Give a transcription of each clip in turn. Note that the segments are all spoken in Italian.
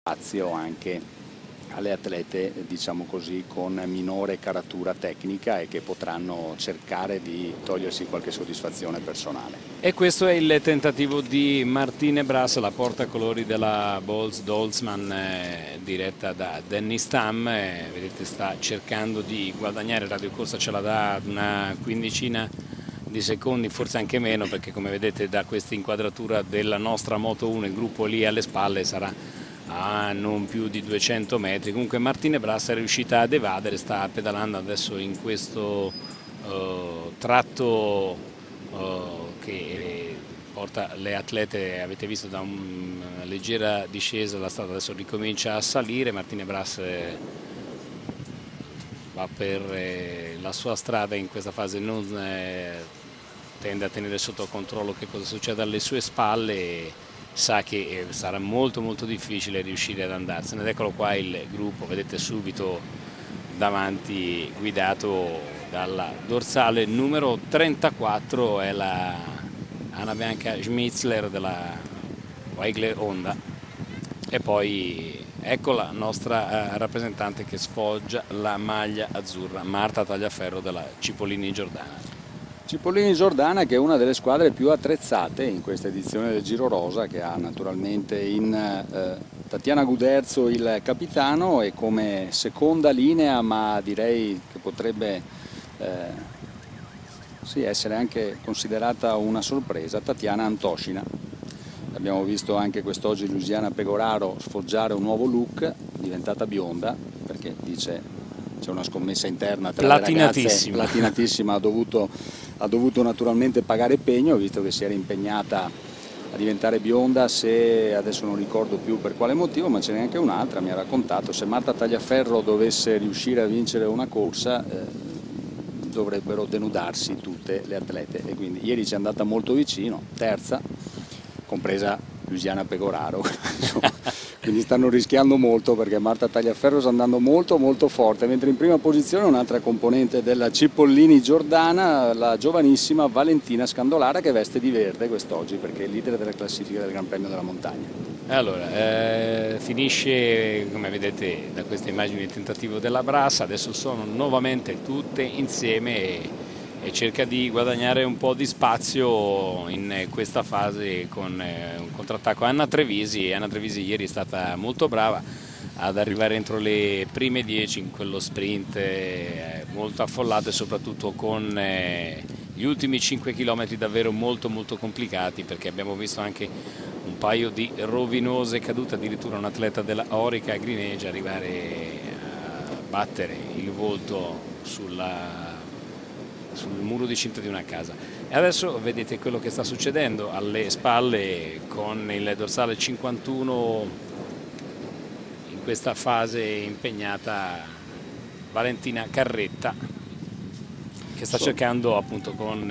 spazio anche alle atlete, diciamo così, con minore caratura tecnica e che potranno cercare di togliersi qualche soddisfazione personale. E questo è il tentativo di Martine Brass, la portacolori della Bols Dolzman, diretta da Dennis Tam. Vedete, sta cercando di guadagnare, radiocorsa ce la dà ad una quindicina di secondi, forse anche meno, perché come vedete da questa inquadratura della nostra Moto 1 il gruppo lì alle spalle sarà a non più di 200 metri. Comunque Martine Brass è riuscita ad evadere, sta pedalando adesso in questo tratto che porta le atlete, avete visto, da una leggera discesa la strada, adesso ricomincia a salire. Martine Brass va per la sua strada in questa fase, non tende a tenere sotto controllo che cosa succede alle sue spalle e sa che sarà molto difficile riuscire ad andarsene. Ed eccolo qua il gruppo, vedete subito davanti, guidato dalla dorsale numero 34, è la Anna Bianca Schmitzler della Weigler Honda, e poi ecco la nostra rappresentante che sfoggia la maglia azzurra, Marta Tagliaferro della Cipollini Giordana. Cipollini Giordana, che è una delle squadre più attrezzate in questa edizione del Giro Rosa, che ha naturalmente in Tatiana Guderzo il capitano e come seconda linea, ma direi che potrebbe sì, essere anche considerata una sorpresa, Tatiana Antoscina. Abbiamo visto anche quest'oggi Luciana Pegoraro sfoggiare un nuovo look, diventata bionda, perché dice c'è una scommessa interna tra le ragazze, platinatissima, ha dovuto naturalmente pagare pegno, visto che si era impegnata a diventare bionda. Se adesso non ricordo più per quale motivo, ma ce n'è anche un'altra, mi ha raccontato, se Marta Tagliaferro dovesse riuscire a vincere una corsa dovrebbero denudarsi tutte le atlete, e quindi ieri ci è andata molto vicino, terza, compresa Luciana Pegoraro. Quindi stanno rischiando molto, perché Marta Tagliaferro sta andando molto forte, mentre in prima posizione un'altra componente della Cipollini Giordana, la giovanissima Valentina Scandolara, che veste di verde quest'oggi perché è il leader della classifica del Gran Premio della Montagna. Allora, finisce, come vedete da queste immagini, il tentativo della Brass. Adesso sono nuovamente tutte insieme e cerca di guadagnare un po' di spazio in questa fase con un contrattacco. Anna Trevisi ieri è stata molto brava ad arrivare entro le prime 10 in quello sprint molto affollato, e soprattutto con gli ultimi 5 km davvero molto complicati, perché abbiamo visto anche un paio di rovinose cadute, addirittura un atleta della Orica Grinege arrivare a battere il volto sul muro di cinta di una casa. E adesso vedete quello che sta succedendo alle spalle con il dorsale 51 in questa fase impegnata, Valentina Carretta, che sta cercando appunto con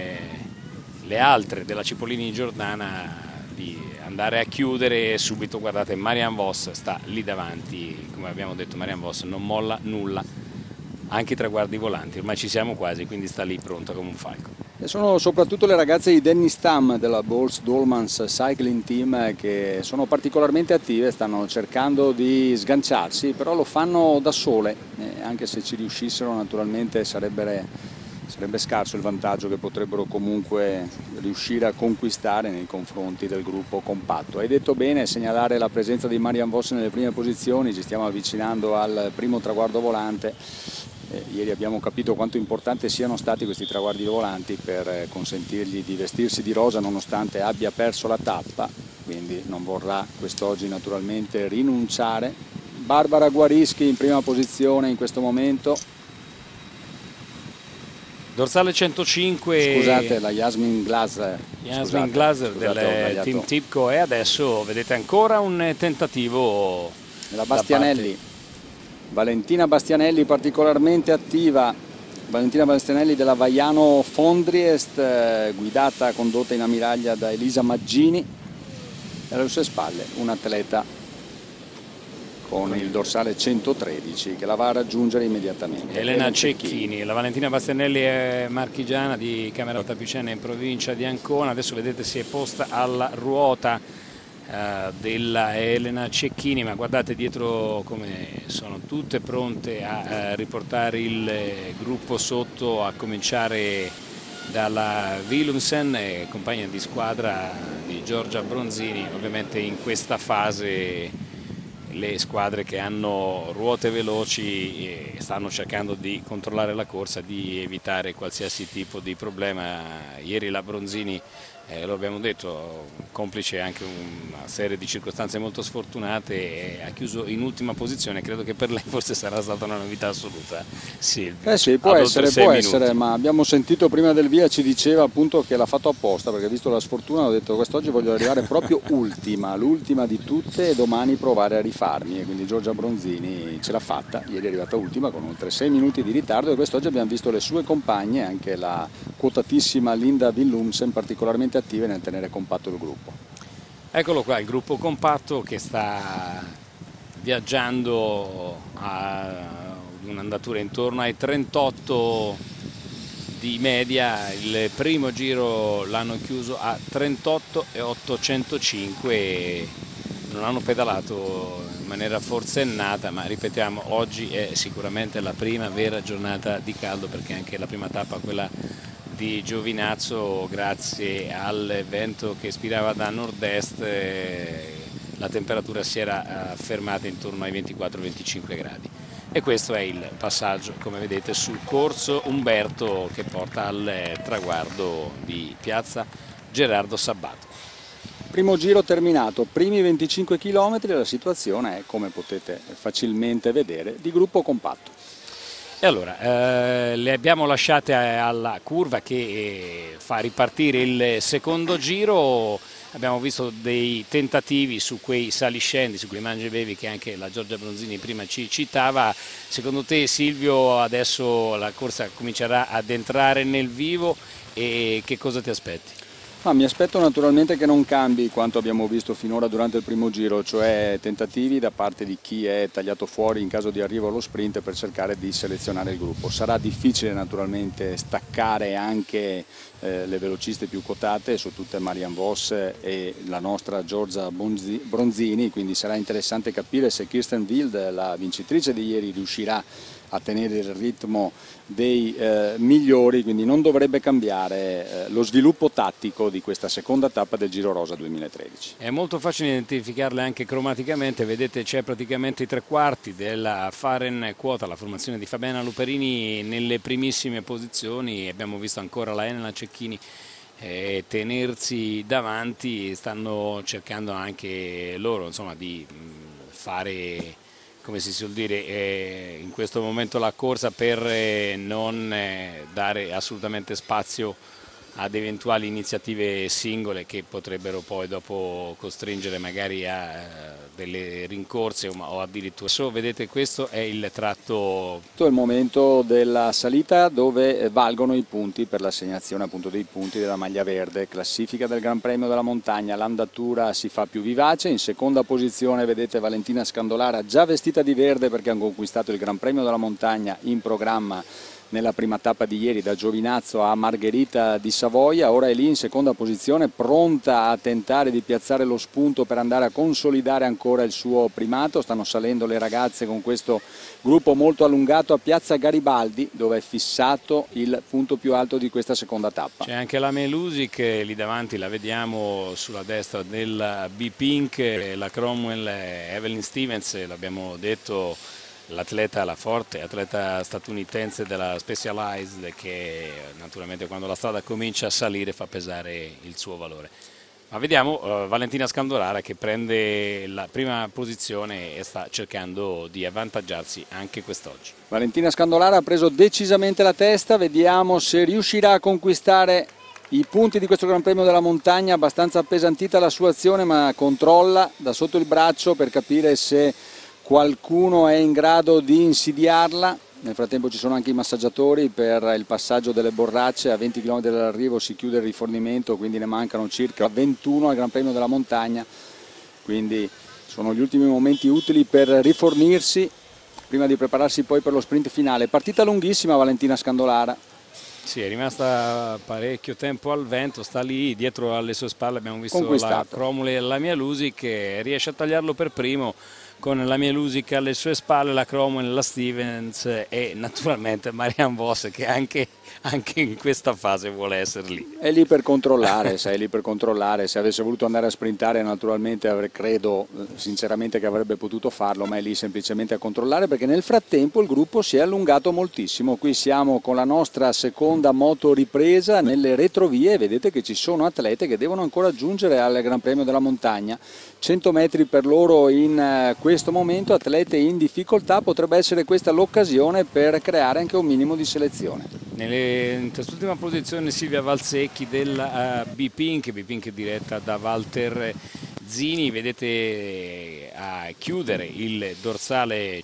le altre della Cipollini Giordana di andare a chiudere. E subito guardate, Marianne Vos sta lì davanti, come abbiamo detto Marianne Vos non molla nulla, anche i traguardi volanti, ormai ci siamo quasi, quindi sta lì pronta come un falco. E sono soprattutto le ragazze di Dennis Tam della Bols Dolmans Cycling Team che sono particolarmente attive, stanno cercando di sganciarsi, però lo fanno da sole, anche se ci riuscissero naturalmente sarebbe scarso il vantaggio che potrebbero comunque riuscire a conquistare nei confronti del gruppo compatto. Hai detto bene, segnalare la presenza di Marianne Vos nelle prime posizioni, ci stiamo avvicinando al primo traguardo volante. Ieri abbiamo capito quanto importanti siano stati questi traguardi volanti per consentirgli di vestirsi di rosa nonostante abbia perso la tappa, quindi non vorrà quest'oggi naturalmente rinunciare. Barbara Guarischi in prima posizione in questo momento. Dorsale 105, scusate, la Jasmin Glaser del team Tipco. E adesso vedete ancora un tentativo della Bastianelli. Valentina Bastianelli particolarmente attiva, Valentina Bastianelli della Vaiano Fondriest, guidata, condotta in ammiraglia da Elisa Maggini, e alle sue spalle un atleta con il dorsale 113 che la va a raggiungere immediatamente, Elena Cecchini. La Valentina Bastianelli è marchigiana di Camerota Picena in provincia di Ancona. Adesso vedete si è posta alla ruota della Elena Cecchini, ma guardate dietro come sono tutte pronte a riportare il gruppo sotto, a cominciare dalla Willumsen, compagna di squadra di Giorgia Bronzini. Ovviamente in questa fase le squadre che hanno ruote veloci stanno cercando di controllare la corsa, di evitare qualsiasi tipo di problema. Ieri la Bronzini, lo abbiamo detto, complice anche una serie di circostanze molto sfortunate, ha chiuso in ultima posizione. Credo che per lei forse sarà stata una novità assoluta, Silvio. Sì, può essere, ma abbiamo sentito prima del via, ci diceva appunto che l'ha fatto apposta, perché visto la sfortuna ho detto quest'oggi voglio arrivare proprio l'ultima di tutte, e domani provare a rifarmi, e quindi Giorgia Bronzini ce l'ha fatta. Ieri è arrivata ultima con oltre 6 minuti di ritardo, e quest'oggi abbiamo visto le sue compagne, anche la quotatissima Linda Willumsen, particolarmente attive nel tenere compatto il gruppo. Eccolo qua, il gruppo compatto che sta viaggiando a un'andatura intorno ai 38 di media. Il primo giro l'hanno chiuso a 38,805, non hanno pedalato in maniera forsennata, ma ripetiamo, oggi è sicuramente la prima vera giornata di caldo, perché anche la prima tappa, quella di Giovinazzo, grazie al vento che spirava da nord-est, la temperatura si era fermata intorno ai 24-25 gradi. E questo è il passaggio, come vedete, sul corso Umberto, che porta al traguardo di piazza Gerardo Sabbato. Primo giro terminato, primi 25 km, la situazione è, come potete facilmente vedere, di gruppo compatto. E allora, le abbiamo lasciate alla curva che fa ripartire il secondo giro. Abbiamo visto dei tentativi su quei saliscendi, su quei mangiabevi che anche la Giorgia Bronzini prima ci citava. Secondo te, Silvio, adesso la corsa comincerà ad entrare nel vivo, e che cosa ti aspetti? Mi aspetto naturalmente che non cambi quanto abbiamo visto finora durante il primo giro, cioè tentativi da parte di chi è tagliato fuori in caso di arrivo allo sprint per cercare di selezionare il gruppo. Sarà difficile naturalmente staccare anche le velociste più quotate, su tutte Marianne Vos e la nostra Giorgia Bronzini, quindi sarà interessante capire se Kirsten Wild, la vincitrice di ieri, riuscirà a tenere il ritmo dei migliori, quindi non dovrebbe cambiare lo sviluppo tattico di questa seconda tappa del Giro Rosa 2013. È molto facile identificarle anche cromaticamente, vedete c'è praticamente i tre quarti della Faren quota, la formazione di Fabiana Luperini nelle primissime posizioni. Abbiamo visto ancora la Elena Cecchini tenersi davanti, stanno cercando anche loro, insomma, di fare, come si suol dire, in questo momento la corsa per non dare assolutamente spazio ad eventuali iniziative singole che potrebbero poi dopo costringere magari a delle rincorse o addirittura. Vedete, questo è il tratto. Questo è il momento della salita dove valgono i punti per l'assegnazione appunto dei punti della maglia verde. Classifica del Gran Premio della Montagna, l'andatura si fa più vivace. In seconda posizione vedete Valentina Scandolara, già vestita di verde perché hanno conquistato il Gran Premio della Montagna in programma nella prima tappa di ieri da Giovinazzo a Margherita di Savoia. Ora è lì in seconda posizione, pronta a tentare di piazzare lo spunto per andare a consolidare ancora il suo primato. Stanno salendo le ragazze con questo gruppo molto allungato a piazza Garibaldi, dove è fissato il punto più alto di questa seconda tappa. C'è anche la Melusic lì davanti, la vediamo sulla destra del B-Pink, la Cromwell, Evelyn Stevens, l'abbiamo detto, l'atleta, la forte atleta statunitense della Specialized, che naturalmente quando la strada comincia a salire fa pesare il suo valore. Ma vediamo Valentina Scandolara che prende la prima posizione e sta cercando di avvantaggiarsi anche quest'oggi. Valentina Scandolara ha preso decisamente la testa, vediamo se riuscirà a conquistare i punti di questo Gran Premio della Montagna. Abbastanza appesantita la sua azione, ma controlla da sotto il braccio per capire se qualcuno è in grado di insidiarla. Nel frattempo ci sono anche i massaggiatori per il passaggio delle borracce. A 20 km dall'arrivo si chiude il rifornimento, quindi ne mancano circa 21 al Gran Premio della Montagna, quindi sono gli ultimi momenti utili per rifornirsi prima di prepararsi poi per lo sprint finale. Partita lunghissima Valentina Scandolara. Sì, è rimasta parecchio tempo al vento, sta lì dietro alle sue spalle, abbiamo visto la Cromwell e la Mialusi che riesce a tagliarlo per primo con la Mialusi alle sue spalle, la Cromwell, la Stevens e naturalmente Marianne Vos che anche in questa fase vuole essere lì. È lì per controllare, è lì per controllare. Se avesse voluto andare a sprintare naturalmente credo sinceramente che avrebbe potuto farlo, ma è lì semplicemente a controllare perché nel frattempo il gruppo si è allungato moltissimo. Qui siamo con la nostra seconda moto ripresa nelle retrovie e vedete che ci sono atlete che devono ancora giungere al Gran Premio della Montagna. 100 metri per loro in questo momento, atlete in difficoltà, potrebbe essere questa l'occasione per creare anche un minimo di selezione. In quest'ultima posizione Silvia Valsecchi della B-Pink diretta da Walter Zini, vedete a chiudere il dorsale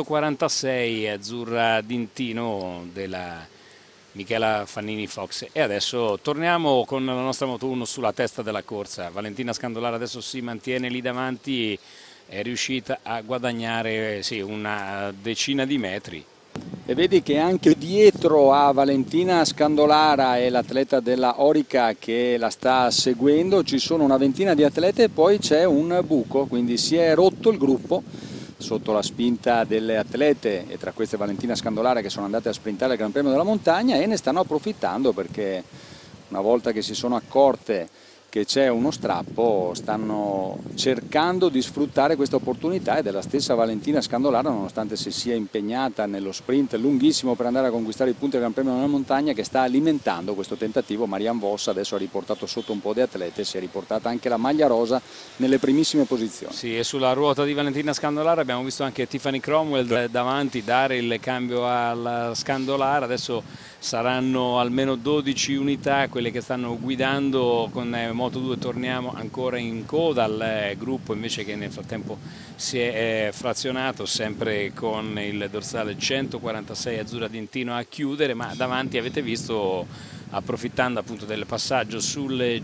146 azzurra d'Intino della Michela Fannini Fox. E adesso torniamo con la nostra Moto 1 sulla testa della corsa. Valentina Scandolara adesso si mantiene lì davanti, è riuscita a guadagnare una decina di metri. E vedi che anche dietro a Valentina Scandolara e l'atleta della Orica che la sta seguendo ci sono una ventina di atlete e poi c'è un buco, quindi si è rotto il gruppo sotto la spinta delle atlete e tra queste Valentina Scandolara che sono andate a sprintare il Gran Premio della Montagna e ne stanno approfittando perché una volta che si sono accorte che c'è uno strappo stanno cercando di sfruttare questa opportunità ed è la stessa Valentina Scandolara, nonostante si sia impegnata nello sprint lunghissimo per andare a conquistare i punti del Gran Premio della Montagna, che sta alimentando questo tentativo. Marianne Vos adesso ha riportato sotto un po' di atlete, si è riportata anche la maglia rosa nelle primissime posizioni. Sì, e sulla ruota di Valentina Scandolara abbiamo visto anche Tiffany Cromwell davanti dare il cambio alla Scandolara. Adesso saranno almeno 12 unità quelle che stanno guidando con Moto 2. Torniamo ancora in coda al gruppo invece che nel frattempo si è frazionato, sempre con il dorsale 146 azzurra d'Intino a chiudere, ma davanti avete visto, approfittando appunto del passaggio sul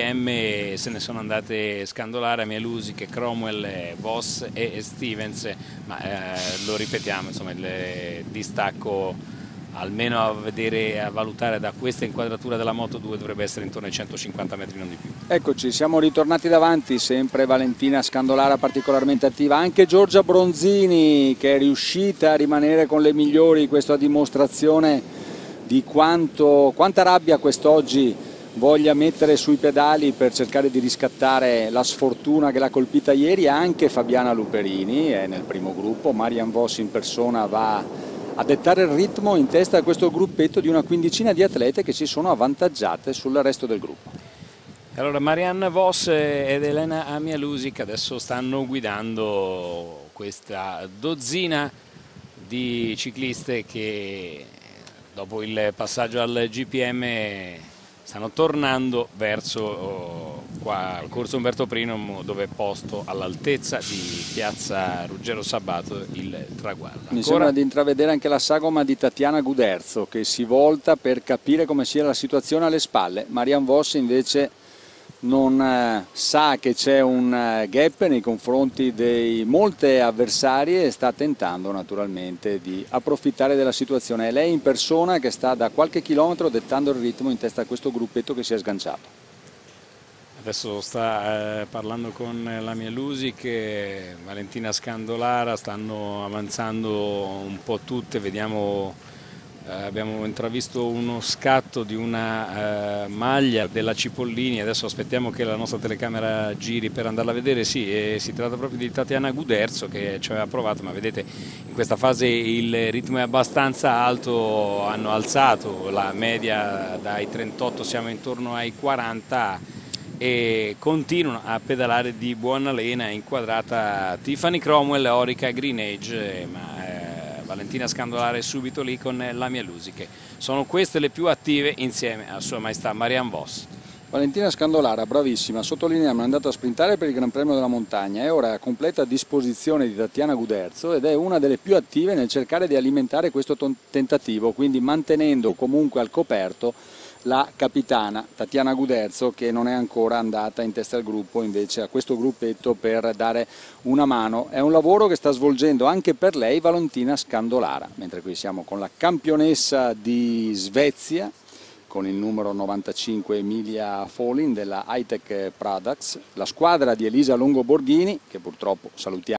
GPM, se ne sono andate Scandolara, Mialusi, Cromwell, Vos e Stevens, ma lo ripetiamo, insomma il distacco almeno a valutare da questa inquadratura della Moto 2 dovrebbe essere intorno ai 150 metri, non di più. Eccoci, siamo ritornati davanti, sempre Valentina Scandolara particolarmente attiva, anche Giorgia Bronzini che è riuscita a rimanere con le migliori, questa dimostrazione di quanta rabbia quest'oggi voglia mettere sui pedali per cercare di riscattare la sfortuna che l'ha colpita ieri. Anche Fabiana Luperini è nel primo gruppo, Marianne Vos in persona va a dettare il ritmo in testa a questo gruppetto di una quindicina di atlete che si sono avvantaggiate sul resto del gruppo. Allora Marianne Vos ed Elena Amialusi che adesso stanno guidando questa dozzina di cicliste che dopo il passaggio al GPM stanno tornando verso al corso Umberto I, dove è posto all'altezza di piazza Ruggero Sabato il traguardo. Mi sembra di intravedere anche la sagoma di Tatiana Guderzo che si volta per capire come sia la situazione alle spalle. Marianne Vos invece non sa che c'è un gap nei confronti di molte avversarie e sta tentando naturalmente di approfittare della situazione. È lei in persona che sta da qualche chilometro dettando il ritmo in testa a questo gruppetto che si è sganciato. Adesso sta parlando con la Mialusi che Valentina Scandolara stanno avanzando un po' tutte, vediamo. Abbiamo intravisto uno scatto di una maglia della Cipollini, adesso aspettiamo che la nostra telecamera giri per andarla a vedere. Sì, si tratta proprio di Tatiana Guderzo che ci aveva provato, ma vedete in questa fase il ritmo è abbastanza alto, hanno alzato la media dai 38, siamo intorno ai 40 e continuano a pedalare di buona lena, inquadrata Tiffany Cromwell, Orica Green Age, ma Valentina Scandolara è subito lì con la Mialusi, che sono queste le più attive insieme a Sua Maestà Marianne Vos. Valentina Scandolara, bravissima, sottolineiamo, è andata a sprintare per il Gran Premio della Montagna e ora è a completa disposizione di Tatiana Guderzo ed è una delle più attive nel cercare di alimentare questo tentativo, quindi mantenendo comunque al coperto la capitana Tatiana Guderzo che non è ancora andata in testa al gruppo, invece a questo gruppetto per dare una mano. È un lavoro che sta svolgendo anche per lei Valentina Scandolara, mentre qui siamo con la campionessa di Svezia con il numero 95 Emilia Folin della Hightech Products, la squadra di Elisa Longoborghini, che purtroppo salutiamo.